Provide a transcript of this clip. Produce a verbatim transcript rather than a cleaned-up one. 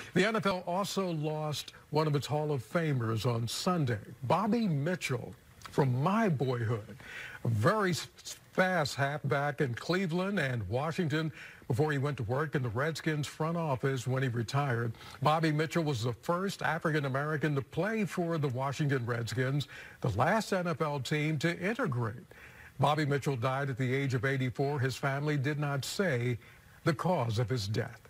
The N F L also lost one of its Hall of Famers on Sunday, Bobby Mitchell, from my boyhood. A very fast halfback in Cleveland and Washington before he went to work in the Redskins front office when he retired. Bobby Mitchell was the first African-American to play for the Washington Redskins, the last N F L team to integrate. Bobby Mitchell died at the age of eighty-four. His family did not say the cause of his death.